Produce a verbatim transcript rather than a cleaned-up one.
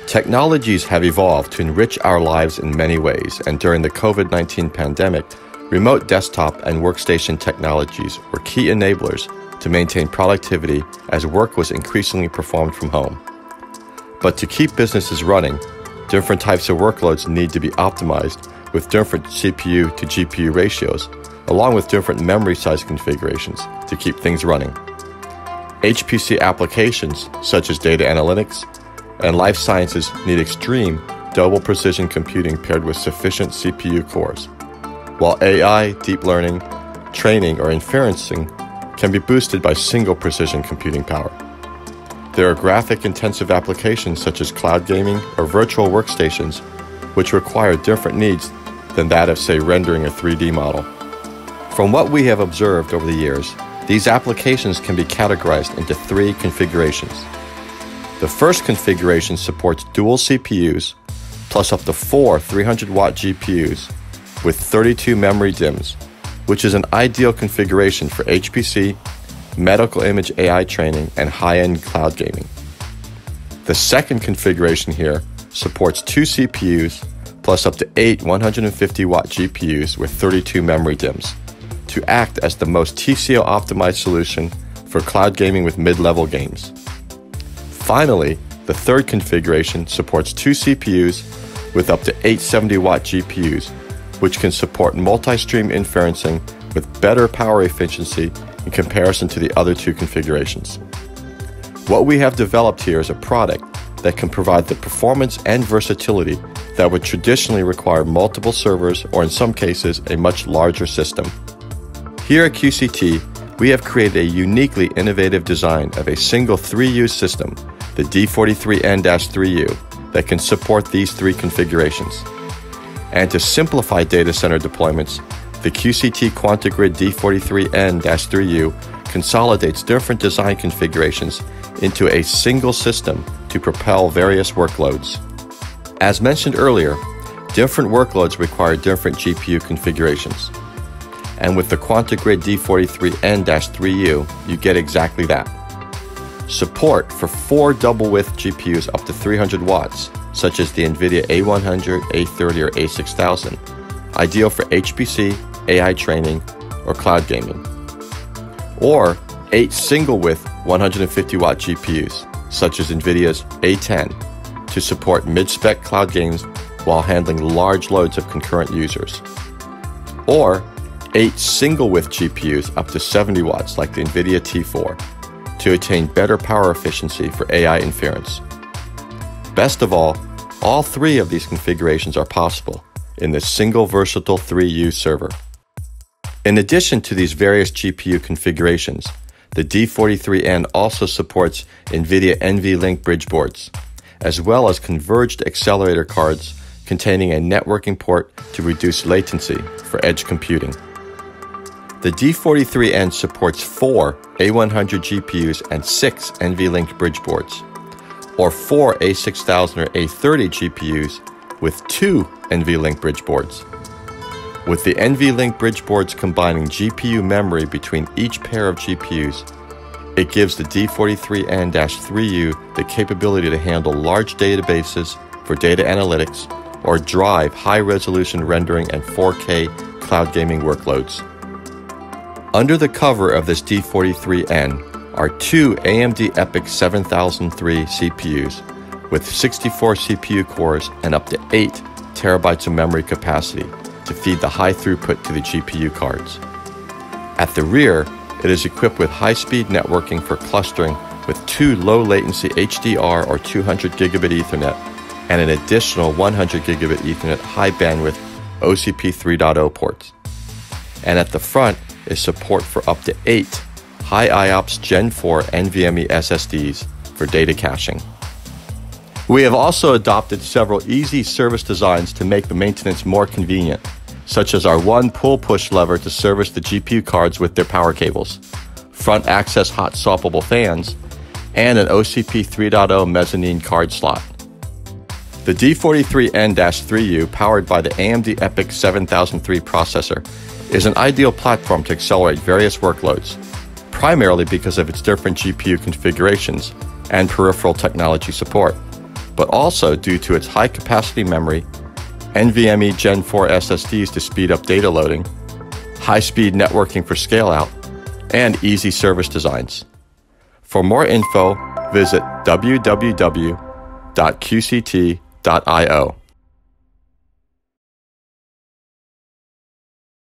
Technologies have evolved to enrich our lives in many ways, and during the COVID nineteen pandemic, remote desktop and workstation technologies were key enablers to maintain productivity as work was increasingly performed from home. But to keep businesses running, different types of workloads need to be optimized with different C P U to G P U ratios, along with different memory size configurations to keep things running. H P C applications such as data analytics and life sciences need extreme double precision computing paired with sufficient C P U cores, while A I, deep learning, training, or inferencing can be boosted by single precision computing power. There are graphic-intensive applications such as cloud gaming or virtual workstations, which require different needs than that of, say, rendering a three D model. From what we have observed over the years, these applications can be categorized into three configurations. The first configuration supports dual C P Us plus up to four three hundred watt G P Us with thirty-two memory D I Ms, which is an ideal configuration for H P C, medical image A I training, and high-end cloud gaming. The second configuration here supports two C P Us plus up to eight one hundred fifty watt G P Us with thirty-two memory D I Ms to act as the most T C O-optimized solution for cloud gaming with mid-level games. Finally, the third configuration supports two C P Us with up to eight seventy watt G P Us, which can support multi-stream inferencing with better power efficiency in comparison to the other two configurations. What we have developed here is a product that can provide the performance and versatility that would traditionally require multiple servers or in some cases a much larger system. Here at Q C T, we have created a uniquely innovative design of a single three U system, the D forty-three N three U, that can support these three configurations. And to simplify data center deployments, the Q C T QuantaGrid D forty-three N three U consolidates different design configurations into a single system to propel various workloads. As mentioned earlier, different workloads require different G P U configurations. And with the QuantaGrid D forty-three N three U, you get exactly that. Support for four double-width G P Us up to three hundred watts, such as the NVIDIA A one hundred, A thirty, or A six thousand, ideal for H P C, A I training, or cloud gaming. Or eight single-width one hundred fifty watt G P Us, such as NVIDIA's A ten, to support mid-spec cloud games while handling large loads of concurrent users. Or eight single-width G P Us up to seventy watts like the NVIDIA T four, to attain better power efficiency for A I inference. Best of all, all three of these configurations are possible in this single versatile three U server. In addition to these various G P U configurations, the D forty-three N also supports NVIDIA NVLink bridge boards, as well as converged accelerator cards containing a networking port to reduce latency for edge computing. The D forty-three N supports four A one hundred G P Us and six NVLink bridge boards, or four A six thousand or A thirty G P Us with two NVLink bridge boards. With the NVLink bridge boards combining G P U memory between each pair of G P Us, it gives the D forty-three N three U the capability to handle large databases for data analytics or drive high-resolution rendering and four K cloud gaming workloads. Under the cover of this D forty-three N are two A M D EPYC seven thousand three C P Us with sixty-four C P U cores and up to eight terabytes of memory capacity to feed the high throughput to the G P U cards. At the rear, it is equipped with high-speed networking for clustering with two low-latency H D R or two hundred gigabit Ethernet and an additional one hundred gigabit Ethernet high-bandwidth O C P three point oh ports. And at the front is support for up to eight high I O P S Gen four NVMe S S Ds for data caching. We have also adopted several easy service designs to make the maintenance more convenient, such as our one pull-push lever to service the G P U cards with their power cables, front access hot swappable fans, and an O C P three point oh mezzanine card slot. The D forty-three N three U, powered by the A M D EPYC seven thousand three processor, is an ideal platform to accelerate various workloads, primarily because of its different G P U configurations and peripheral technology support, but also due to its high capacity memory, NVMe Gen four S S Ds to speed up data loading, high-speed networking for scale-out, and easy service designs. For more info, visit w w w dot q c t dot i o.